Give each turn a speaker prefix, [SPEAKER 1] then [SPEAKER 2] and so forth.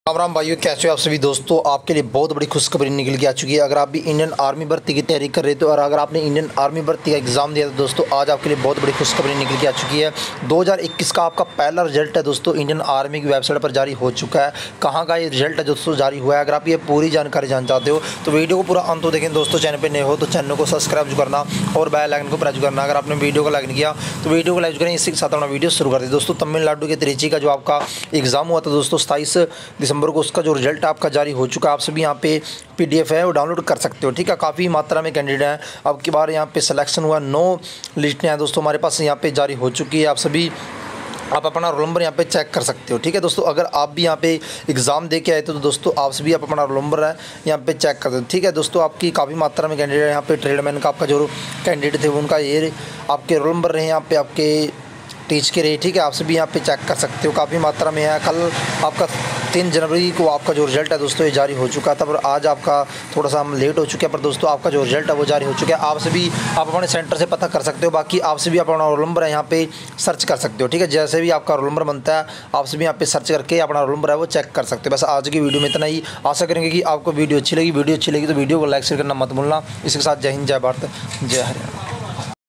[SPEAKER 1] राम राम भाइयों, कैसे हो आप सभी दोस्तों। आपके लिए बहुत बड़ी खुशखबरी निकल के आ चुकी है। अगर आप भी इंडियन आर्मी भर्ती की तैयारी कर रहे थे और अगर आपने इंडियन आर्मी भर्ती का एग्ज़ाम दिया तो दोस्तों आज आपके लिए बहुत बड़ी खुशखबरी निकल के आ चुकी है। 2021 का आपका पहला रिजल्ट है दोस्तों, इंडियन आर्मी की वेबसाइट पर जारी हो चुका है। कहाँ का ये रिजल्ट है दोस्तों जारी हुआ है, अगर आप ये पूरी जानकारी जानना चाहते हो तो वीडियो को पूरा अंत तो देखें दोस्तों। चैनल पर नए हो तो चैनल को सब्सक्राइब करना और बेल आइकन को प्रेस करना। अगर आपने वीडियो को लाइक नहीं किया तो वीडियो को लाइक करें। इसी के साथ अपना वीडियो शुरू कर दें दोस्तों। तमिलनाडु के त्रिची का जो आपका एग्ज़ाम हुआ था दोस्तों 27 दिसंबर को, उसका जो रिजल्ट आपका जारी हो चुका है। आप सभी यहाँ पे पीडीएफ है वो डाउनलोड कर सकते हो, ठीक है। काफ़ी मात्रा में कैंडिडेट हैं। अब की बार यहाँ पे सिलेक्शन हुआ, 9 लिस्टें हैं दोस्तों हमारे पास यहाँ पे जारी हो चुकी है। आप सभी आप अपना रोल नंबर यहाँ पे चेक कर सकते हो, ठीक है दोस्तों। अगर आप भी यहाँ पे एग्ज़ाम दे के आए तो दोस्तों आप सभी आप अपना रोल नंबर है यहाँ पे चेक कर सकते हो, ठीक है दोस्तों। आपकी काफ़ी मात्रा में कैंडिडेट है यहाँ पे। ट्रेडमैन का आपका जो कैंडिडेट थे उनका ये आपके रोल नंबर रहे यहाँ पे आपके टीच के रहे, ठीक है। आप सभी यहाँ पे चेक कर सकते हो, काफ़ी मात्रा में है। कल आपका 3 जनवरी को आपका जो रिजल्ट है दोस्तों ये जारी हो चुका था, पर आज आपका थोड़ा सा हम लेट हो चुके हैं, पर दोस्तों आपका जो रिजल्ट है वो जारी हो चुका है। आप सभी आप अपने सेंटर से पता कर सकते हो। बाकी आप सभी अपना रोल नंबर है यहाँ पे सर्च कर सकते हो, ठीक है। जैसे भी आपका रोल नंबर बनता है आप सभी यहाँ पे सर्च करके अपना रोल नंबर है वो चेक कर सकते हो। बस आज की वीडियो में इतना ही। आशा करेंगे कि आपको वीडियो अच्छी लगी। वीडियो अच्छी लगी तो वीडियो को लाइक शेयर करना मत भूलना। इसके साथ जय हिंद, जय भारत, जय हरियाणा।